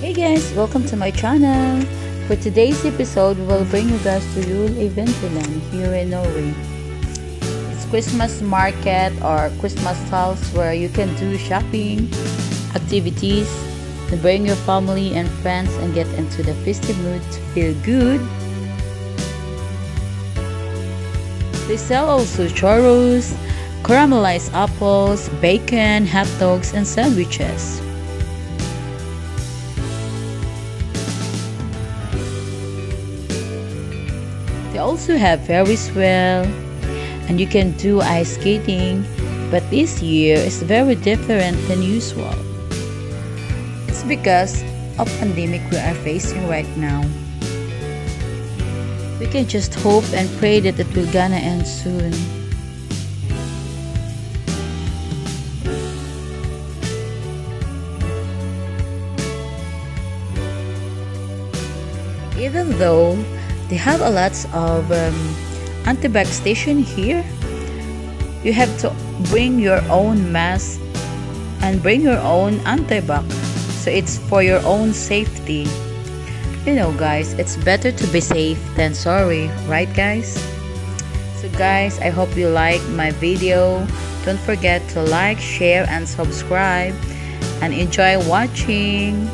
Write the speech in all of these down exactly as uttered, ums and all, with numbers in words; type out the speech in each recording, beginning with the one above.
Hey guys, welcome to my channel. For today's episode, we will bring you guys to Jul Eventyland here in Norway. It's Christmas market or Christmas stalls where you can do shopping, activities, and bring your family and friends and get into the festive mood to feel good. They sell also churros, caramelized apples, bacon, hot dogs, and sandwiches. They also have Ferris wheel, and you can do ice skating, but this year is very different than usual. It's because of pandemic we are facing right now. We can just hope and pray that it will gonna end soon. Even though they have a lot of um, anti-bag station here, you have to bring your own mask and bring your own anti-bag, so it's for your own safety. You know guys, it's better to be safe than sorry, right guys? So guys, I hope you like my video. Don't forget to like, share, and subscribe, and enjoy watching.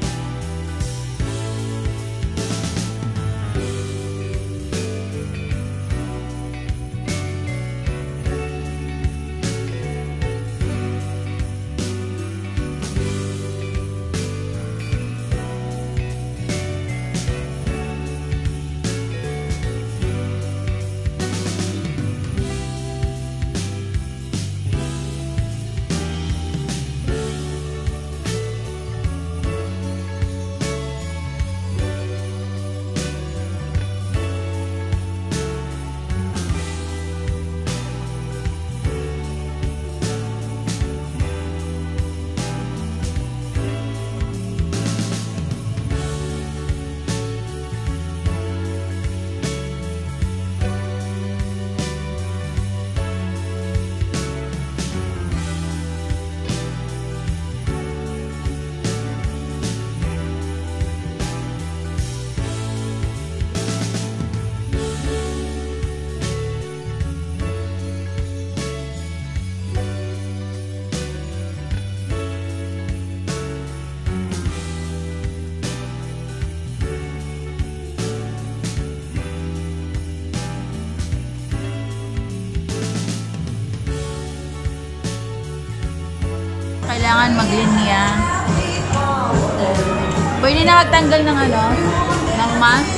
Kailangan maglinya. Pwede na magtanggal ng ano, ng mask.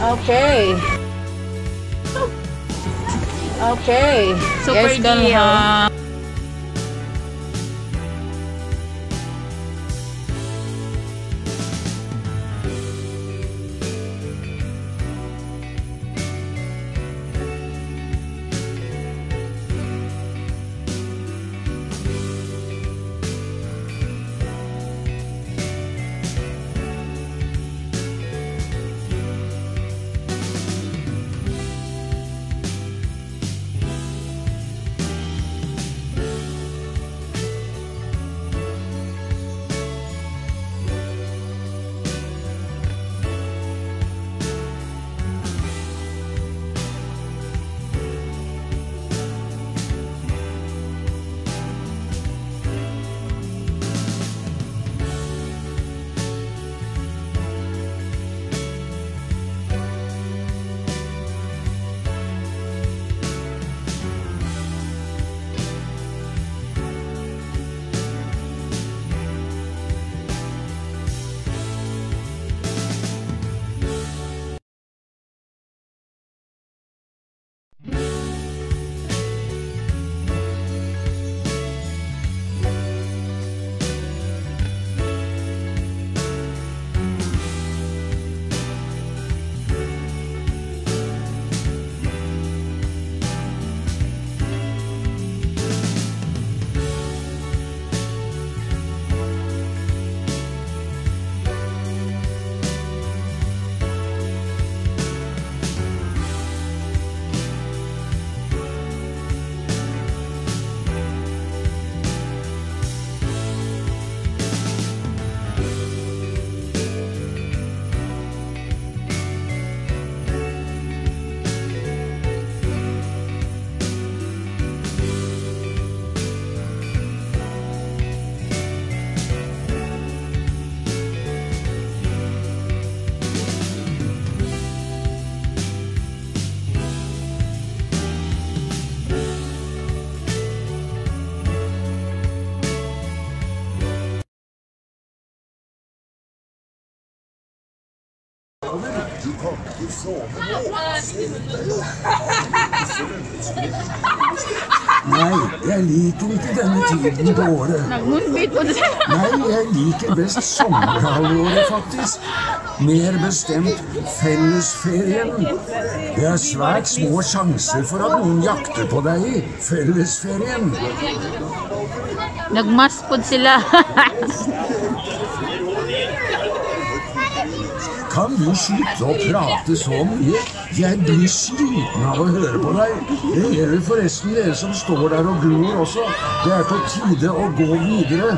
Okay. Okay. Super Yes, gonna deal. have- Nei, jeg liker ikke denne tiden på året. Nagmunnbit po siya. Nei, jeg liker best sommerhalvåret, faktisk. Mer bestemt fellesferien. Det er svært små sjanser for at noen jakter på deg i fellesferien. Nagmas po sila. Kan du slutte å prate så mye? Jeg blir sliten av å høre på deg. Det gjelder forresten dere som står der og glor også. Det er på tide å gå videre.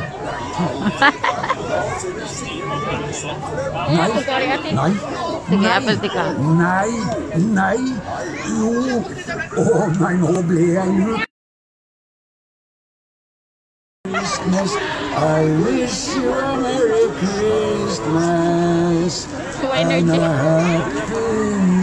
Nei, nei, nei, nei, nei, jo. Å nei, nå ble jeg lurt. Christmas, I wish you a Merry Christmas and a Happy